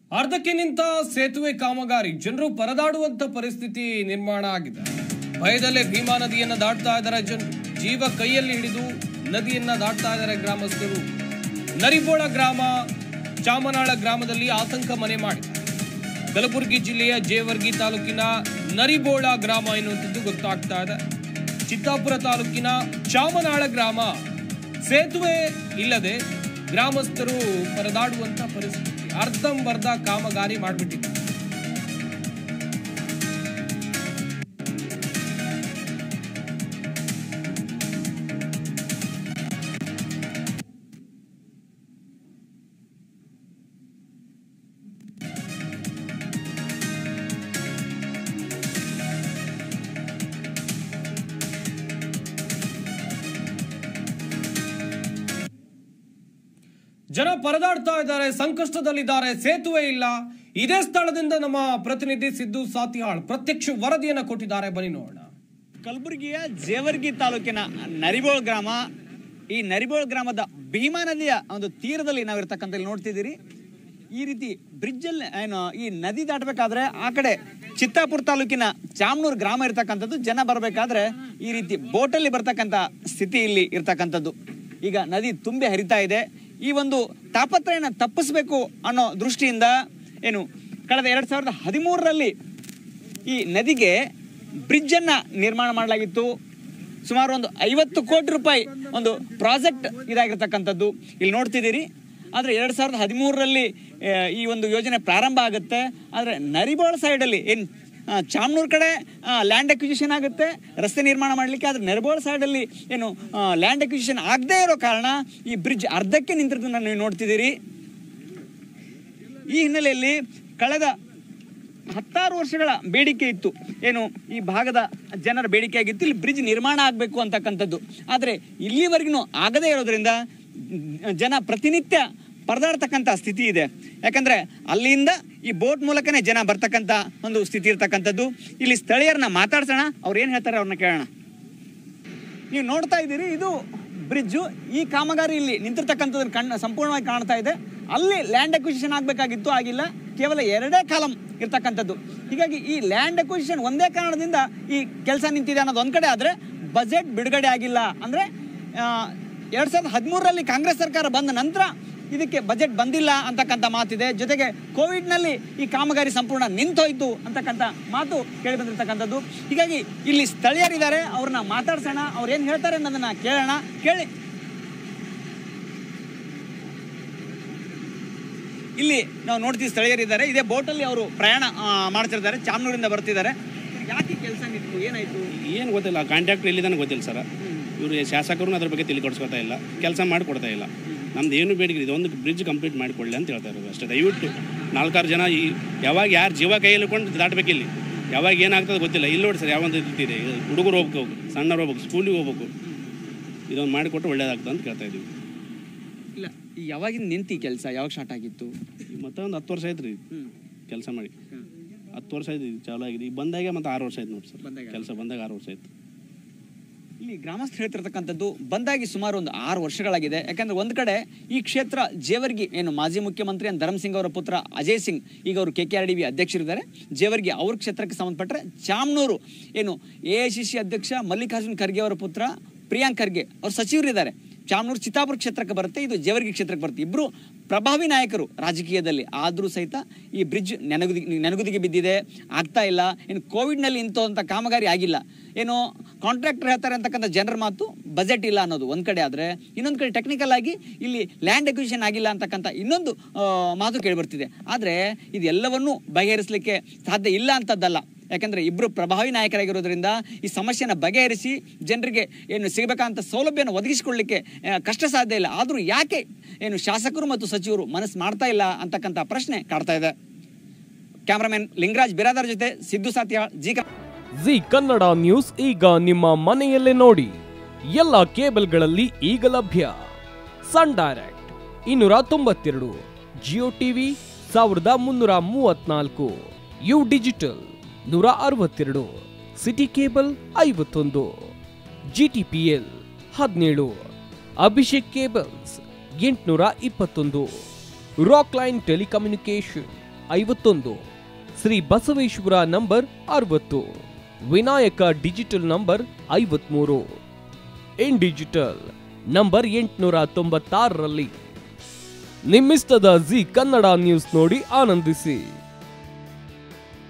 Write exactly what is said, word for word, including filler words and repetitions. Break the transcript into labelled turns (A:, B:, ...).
A: ಅರ್ಧಕ್ಕೆ ನಿಂತ ಸೇತುವೆ ಕಾಮಗಾರಿ ಜನರು ಪರದಾಡುವಂತ ಪರಿಸ್ಥಿತಿ ನಿರ್ಮಾಣ ಆಗಿದೆ. ಭಯದಲ್ಲೇ ಭೀಮಾ ನದಿಯನ್ನ ದಾಟ್ತಾ ಇದ್ದಾರೆ ಜನರು. ಜೀವ ಕೈಯಲ್ಲಿ ಹಿಡಿದು ನದಿಯನ್ನ ದಾಟ್ತಾ ಇದ್ದಾರೆ ಗ್ರಾಮಸ್ಥರು. ನರಿಬೋಳ ಗ್ರಾಮ, ಚಾಮನಾಳ ಗ್ರಾಮದಲ್ಲಿ ಆತಂಕ ಮನೆ ಮಾಡಿದೆ. ಕಲಬುರಗಿ ಜಿಲ್ಲೆಯ ಜೇವರ್ಗಿ ತಾಲೂಕಿನ ನರಿಬೋಳ ಗ್ರಾಮ ಎನ್ನುವಂಥದ್ದು ಗೊತ್ತಾಗ್ತಾ ಇದೆ. ಚಿತ್ತಾಪುರ ತಾಲೂಕಿನ ಚಾಮನಾಳ ಗ್ರಾಮ ಸೇತುವೆ ಇಲ್ಲದೆ ಗ್ರಾಮಸ್ಥರು ಪರದಾಡುವಂತ ಪರಿಸ್ಥಿತಿ. ಅರ್ಧಂಬರ್ಧ ಕಾಮಗಾರಿ ಮಾಡಿಬಿಟ್ಟಿದ್ದಾರೆ. ಜನ ಪರದಾಡ್ತಾ ಇದ್ದಾರೆ, ಸಂಕಷ್ಟದಲ್ಲಿದ್ದಾರೆ, ಸೇತುವೆ ಇಲ್ಲ. ಇದೇ ಸ್ಥಳದಿಂದ ನಮ್ಮ ಪ್ರತಿನಿಧಿ ಸಿದ್ದು ಸಾತಿಹಾಳ್ ಪ್ರತ್ಯಕ್ಷ ವರದಿಯನ್ನು ಕೊಟ್ಟಿದ್ದಾರೆ. ಬನ್ನಿ ನೋಡೋಣ.
B: ಕಲಬುರಗಿಯ ಜೇವರ್ಗಿ ತಾಲೂಕಿನ ನರಿಬೋಳ ಗ್ರಾಮ. ಈ ನರಿಬೋಳ ಗ್ರಾಮದ ಭೀಮಾ ನದಿಯ ಒಂದು ತೀರದಲ್ಲಿ ನಾವಿರ್ತಕ್ಕಂಥ ನೋಡ್ತಿದ್ದೀರಿ. ಈ ರೀತಿ ಬ್ರಿಡ್ಜ್ ಅಲ್ಲಿ ಏನು ಈ ನದಿ ದಾಟಬೇಕಾದ್ರೆ ಆ ಕಡೆ ಚಿತ್ತಾಪುರ ತಾಲೂಕಿನ ಚಾಮನೂರು ಗ್ರಾಮ ಇರ್ತಕ್ಕಂಥದ್ದು. ಜನ ಬರಬೇಕಾದ್ರೆ ಈ ರೀತಿ ಬೋಟಲ್ಲಿ ಬರ್ತಕ್ಕಂಥ ಸ್ಥಿತಿ ಇಲ್ಲಿ ಇರ್ತಕ್ಕಂಥದ್ದು. ಈಗ ನದಿ ತುಂಬಿ ಹರಿತಾ ಇದೆ. ಈ ಒಂದು ತಾಪತ್ರಯನ ತಪ್ಪಿಸಬೇಕು ಅನ್ನೋ ದೃಷ್ಟಿಯಿಂದ ಏನು ಕಳೆದ ಎರಡ್ ಸಾವಿರದ ಹದಿಮೂರರಲ್ಲಿ ಈ ನದಿಗೆ ಬ್ರಿಡ್ಜ್ ಅನ್ನ ನಿರ್ಮಾಣ ಮಾಡಲಾಗಿತ್ತು. ಸುಮಾರು ಒಂದು ಐವತ್ತು ಕೋಟಿ ರೂಪಾಯಿ ಒಂದು ಪ್ರಾಜೆಕ್ಟ್ ಇದಾಗಿರ್ತಕ್ಕಂಥದ್ದು ಇಲ್ಲಿ ನೋಡ್ತಿದ್ದೀರಿ. ಆದರೆ ಎರಡ್ ಸಾವಿರದ ಹದಿಮೂರರಲ್ಲಿ ಈ ಒಂದು ಯೋಜನೆ ಪ್ರಾರಂಭ ಆಗುತ್ತೆ. ಆದರೆ ನರಿಬೋಳ ಸೈಡಲ್ಲಿ ಏನು ಚಾಮನೂರು ಕಡೆ ಲ್ಯಾಂಡ್ ಅಕ್ವಿಸಿಷನ್ ಆಗುತ್ತೆ ರಸ್ತೆ ನಿರ್ಮಾಣ ಮಾಡಲಿಕ್ಕೆ. ಆದರೆ ನರಿಬೋಳ ಸೈಡಲ್ಲಿ ಏನು ಲ್ಯಾಂಡ್ ಅಕ್ವಿಸಿಷನ್ ಆಗದೇ ಇರೋ ಕಾರಣ ಈ ಬ್ರಿಡ್ಜ್ ಅರ್ಧಕ್ಕೆ ನಿಂತಿರೋದನ್ನ ನೀವು ನೋಡ್ತಿದ್ದೀರಿ. ಈ ಹಿನ್ನೆಲೆಯಲ್ಲಿ ಕಳೆದ ಹತ್ತಾರು ವರ್ಷಗಳ ಬೇಡಿಕೆ ಇತ್ತು, ಏನು ಈ ಭಾಗದ ಜನರ ಬೇಡಿಕೆ ಆಗಿತ್ತು, ಇಲ್ಲಿ ಬ್ರಿಡ್ಜ್ ನಿರ್ಮಾಣ ಆಗಬೇಕು ಅಂತಕ್ಕಂಥದ್ದು. ಆದರೆ ಇಲ್ಲಿವರೆಗೂ ಆಗದೇ ಇರೋದ್ರಿಂದ ಜನ ಪ್ರತಿನಿತ್ಯ ಪರದಾಡ್ತಕ್ಕಂಥ ಸ್ಥಿತಿ ಇದೆ. ಯಾಕಂದ್ರೆ ಅಲ್ಲಿಂದ ಈ ಬೋಟ್ ಮೂಲಕನೇ ಜನ ಬರ್ತಕ್ಕಂಥ ಒಂದು ಸ್ಥಿತಿ ಇರ್ತಕ್ಕಂಥದ್ದು. ಇಲ್ಲಿ ಸ್ಥಳೀಯರನ್ನ ಮಾತಾಡ್ಸೋಣ, ಅವ್ರು ಏನು ಹೇಳ್ತಾರೆ ಅವ್ರನ್ನ ಕೇಳೋಣ. ನೀವು ನೋಡ್ತಾ ಇದ್ದೀರಿ, ಇದು ಬ್ರಿಡ್ಜು. ಈ ಕಾಮಗಾರಿ ಇಲ್ಲಿ ನಿಂತಿರ್ತಕ್ಕಂಥದ್ದು ಕಣ್ಣು ಸಂಪೂರ್ಣವಾಗಿ ಕಾಣ್ತಾ ಇದೆ. ಅಲ್ಲಿ ಲ್ಯಾಂಡ್ ಅಕ್ವಿಸಿಷನ್ ಆಗಬೇಕಾಗಿತ್ತು, ಆಗಿಲ್ಲ. ಕೇವಲ ಎರಡೇ ಕಾಲಮ್ ಇರ್ತಕ್ಕಂಥದ್ದು. ಹೀಗಾಗಿ ಈ ಲ್ಯಾಂಡ್ ಅಕ್ವಿಸಿಷನ್ ಒಂದೇ ಕಾರಣದಿಂದ ಈ ಕೆಲಸ ನಿಂತಿದೆ ಅನ್ನೋದು ಒಂದ್ ಕಡೆ. ಆದರೆ ಬಜೆಟ್ ಬಿಡುಗಡೆ ಆಗಿಲ್ಲ. ಅಂದ್ರೆ ಎರಡ್ ಸಾವಿರದ ಹದಿಮೂರರಲ್ಲಿ ಕಾಂಗ್ರೆಸ್ ಸರ್ಕಾರ ಬಂದ ನಂತರ ಇದಕ್ಕೆ ಬಜೆಟ್ ಬಂದಿಲ್ಲ ಅಂತಕ್ಕಂಥ ಮಾತಿದೆ. ಜೊತೆಗೆ ಕೋವಿಡ್ನಲ್ಲಿ ಈ ಕಾಮಗಾರಿ ಸಂಪೂರ್ಣ ನಿಂತೋಯ್ತು ಅಂತಕ್ಕಂಥ ಮಾತು ಕೇಳಿ ಬಂದಿರ್ತಕ್ಕಂಥದ್ದು. ಹೀಗಾಗಿ ಇಲ್ಲಿ ಸ್ಥಳೀಯರಿದ್ದಾರೆ, ಅವ್ರನ್ನ ಮಾತಾಡ್ಸೋಣ, ಅವ್ರು ಏನು ಹೇಳ್ತಾರೆ ಅನ್ನೋದನ್ನ ಕೇಳೋಣ. ಕೇಳಿ ಇಲ್ಲಿ ನಾವು ನೋಡ್ತೀವಿ ಸ್ಥಳೀಯರಿದ್ದಾರೆ. ಇದೇ ಬೋಟಲ್ಲಿ ಅವರು ಪ್ರಯಾಣ ಮಾಡ್ತಿರ್ತಾರೆ, ಚಾಮನೂರಿಂದ ಬರ್ತಿದ್ದಾರೆ. ಯಾಕೆ ಕೆಲಸ ನಿಂತು, ಏನಾಯ್ತು
C: ಏನು ಗೊತ್ತಿಲ್ಲ. ಕಾಂಟ್ರಾಕ್ಟರ್ ಎಲ್ಲಿದ್ದಾನೆ ಗೊತ್ತಿಲ್ಲ ಸರ್. ಇವರು ಶಾಸಕರು ಅದ್ರ ಬಗ್ಗೆ ತಿಳಿ ಕೊಡಿಸ್ಕೊತಾ ಇಲ್ಲ, ಕೆಲಸ ಮಾಡಿಕೊಡ್ತಾ ಇಲ್ಲ. ನಮ್ದು ಏನು ಬೇಡಿಕೆ ಇದೆ, ಒಂದು ಬ್ರಿಡ್ಜ್ ಕಂಪ್ಲೀಟ್ ಮಾಡಿಕೊಳ್ಳಿ ಅಂತ ಹೇಳ್ತಾ ಇರೋದು ಅಷ್ಟೇ. ದಯವಿಟ್ಟು ನಾಲ್ಕಾರು ಜನ ಈ ಯಾವಾಗ ಯಾರು ಜೀವ ಕೈಯಲ್ಲಿಕೊಂಡು ದಾಟಬೇಕು, ಇಲ್ಲಿ ಯಾವಾಗ ಏನಾಗ್ತದೆ ಗೊತ್ತಿಲ್ಲ. ಇಲ್ಲಿ ನೋಡಿ ಸರ್, ಯಾವೊಂದು ರೀತಿದೆ, ಹುಡುಗರು ಹೋಗ್ಬೇಕು, ಸಣ್ಣರು ಹೋಗ್ಬೇಕು, ಸ್ಕೂಲಿಗೆ ಹೋಗ್ಬೇಕು. ಇದೊಂದು ಮಾಡಿಕೊಟ್ಟು ಒಳ್ಳೇದಾಗ್ತದೆ ಅಂತ ಕೇಳ್ತಾ ಇದ್ದೀವಿ.
B: ಇಲ್ಲ, ಯಾವಾಗಿನ ನಿಂತು ಕೆಲಸ ಯಾವಾಗ ಸ್ಟಾರ್ಟ್ ಆಗಿತ್ತು?
C: ಮತ್ತೆ ಒಂದು ಹತ್ತು ವರ್ಷ ಆಯ್ತು ರೀ ಕೆಲಸ ಮಾಡಿ. ಹತ್ತು ವರ್ಷ ಆಯ್ತು ಇದು ಚಾಲು ಆಗಿದೆ. ಈಗ ಬಂದಾಗೆ ಮತ್ತೆ ಆರು ವರ್ಷ ಆಯ್ತು ನೋಡಿ ಸರ್, ಕೆಲಸ ಬಂದಾಗ ಆರು ವರ್ಷ ಆಯ್ತು.
B: ಇಲ್ಲಿ ಗ್ರಾಮಸ್ಥರು ಹೇಳ್ತಿರ್ತಕ್ಕಂಥದ್ದು ಬಂದಾಗಿ ಸುಮಾರು ಒಂದು ಆರು ವರ್ಷಗಳಾಗಿದೆ. ಯಾಕಂದ್ರೆ ಒಂದು ಕಡೆ ಈ ಕ್ಷೇತ್ರ ಜೇವರ್ಗಿ ಏನು ಮಾಜಿ ಮುಖ್ಯಮಂತ್ರಿ ಧರ್ಮ್ ಸಿಂಗ್ ಅವರ ಪುತ್ರ ಅಜಯ್ ಸಿಂಗ್, ಈಗ ಅವರು K K R D B ಅಧ್ಯಕ್ಷರಿದ್ದಾರೆ. ಜೇವರ್ಗಿ ಅವ್ರ ಕ್ಷೇತ್ರಕ್ಕೆ ಸಂಬಂಧಪಟ್ಟರೆ ಚಾಮನೂರು ಏನು ಎ ಐ ಸಿ ಸಿ ಅಧ್ಯಕ್ಷ ಮಲ್ಲಿಕಾರ್ಜುನ್ ಖರ್ಗೆ ಅವರ ಪುತ್ರ ಪ್ರಿಯಾಂಕ್ ಖರ್ಗೆ ಅವ್ರು ಸಚಿವರಿದ್ದಾರೆ. ಚಾಮನೂರು ಚಿತ್ತಾಪುರ ಕ್ಷೇತ್ರಕ್ಕೆ ಬರುತ್ತೆ, ಇದು ಜೇವರ್ಗಿ ಕ್ಷೇತ್ರಕ್ಕೆ ಬರುತ್ತೆ. ಇಬ್ಬರು ಪ್ರಭಾವಿ ನಾಯಕರು ರಾಜಕೀಯದಲ್ಲಿ. ಆದರೂ ಸಹಿತ ಈ ಬ್ರಿಡ್ಜ್ ನೆನಗುದಿ ನೆನಗುದಿಗೆ ಬಿದ್ದಿದೆ, ಆಗ್ತಾ ಇಲ್ಲ. ಏನು ಕೋವಿಡ್ನಲ್ಲಿ ಇಂಥವಂಥ ಕಾಮಗಾರಿ ಆಗಿಲ್ಲ. ಏನೋ ಕಾಂಟ್ರಾಕ್ಟರ್ ಹೇಳ್ತಾರೆ ಅಂತಕ್ಕಂಥ ಜನರ ಮಾತು, ಬಜೆಟ್ ಇಲ್ಲ ಅನ್ನೋದು ಒಂದು ಕಡೆ. ಆದರೆ ಇನ್ನೊಂದು ಕಡೆ ಟೆಕ್ನಿಕಲ್ ಆಗಿ ಇಲ್ಲಿ ಲ್ಯಾಂಡ್ ಅಕ್ವಿಸಿಷನ್ ಆಗಿಲ್ಲ ಅಂತಕ್ಕಂಥ ಇನ್ನೊಂದು ಮಾತು ಕೇಳಿಬರ್ತಿದೆ. ಆದರೆ ಇದೆಲ್ಲವನ್ನೂ ಬಗೆಹರಿಸಲಿಕ್ಕೆ ಸಾಧ್ಯ ಇಲ್ಲ ಅಂತದ್ದಲ್ಲ. ಯಾಕಂದರೆ ಇಬ್ಬರು ಪ್ರಭಾವಿ ನಾಯಕರಾಗಿರೋದ್ರಿಂದ ಈ ಸಮಸ್ಯೆನ ಬಗೆಹರಿಸಿ ಜನರಿಗೆ ಏನು ಸಿಗಬೇಕಂತ ಸೌಲಭ್ಯನ ಒದಗಿಸಿಕೊಳ್ಳಲಿಕ್ಕೆ ಕಷ್ಟ ಸಾಧ್ಯ ಇಲ್ಲ. ಆದರೂ ಯಾಕೆ ಏನು ಶಾಸಕರು ಮತ್ತು ಸಚಿವರು ಮನಸ್ಸು ಮಾಡ್ತಾ ಇಲ್ಲ ಅಂತಕ್ಕಂಥ ಪ್ರಶ್ನೆ ಕಾಡ್ತಾ ಇದೆ. ಕ್ಯಾಮ್ರಾಮನ್ ಲಿಂಗರಾಜ್ ಬಿರಾದಾರ್ ಜೊತೆ Siddu Satihal, G
D: G Kannada news ಈಗ ನಿಮ್ಮ ಮನೆಯಲ್ಲೇ ನೋಡಿ. ಎಲ್ಲ ಕೇಬಲ್ಗಳಲ್ಲಿ ಈಗ ಲಭ್ಯ. ಸನ್ ಡೈರೆಕ್ಟ್ ಇನ್ನೂರ ತೊಂಬತ್ತೆರಡು, ಜಿಯೋ ಟಿವಿ ಸಾವಿರದ ಮುನ್ನೂರ ಮೂವತ್ನಾಲ್ಕು, ಯು ಡಿಜಿಟಲ್ ನೂರ ಅರವತ್ತೆರಡು, ಸಿಟಿ ಕೇಬಲ್ ಐವತ್ತೊಂದು, ಜಿಟಿಪಿಎಲ್ ಹದಿನೇಳು, ಅಭಿಷೇಕ್ ಕೇಬಲ್ಸ್ ಎಂಟುನೂರ ಇಪ್ಪತ್ತೊಂದು, ರಾಕ್ ಲೈನ್ ಟೆಲಿಕಮ್ಯುನಿಕೇಶನ್ ಐವತ್ತೊಂದು, ಶ್ರೀ ಬಸವೇಶ್ವರ ನಂಬರ್ ಅರವತ್ತು, ವಿನಾಯಕ ಡಿಜಿಟಲ್ ನಂಬರ್ ಐವತ್ಮೂರು, ಇನ್ ಡಿಜಿಟಲ್ ನಂಬರ್ ಎಂಟುನೂರ ತೊಂಬತ್ತಾರರಲ್ಲಿ. ನಿಮ್ಮಿಸ್ತದ ಜಿ ಕನ್ನಡ ನ್ಯೂಸ್ ನೋಡಿ ಆನಂದಿಸಿ.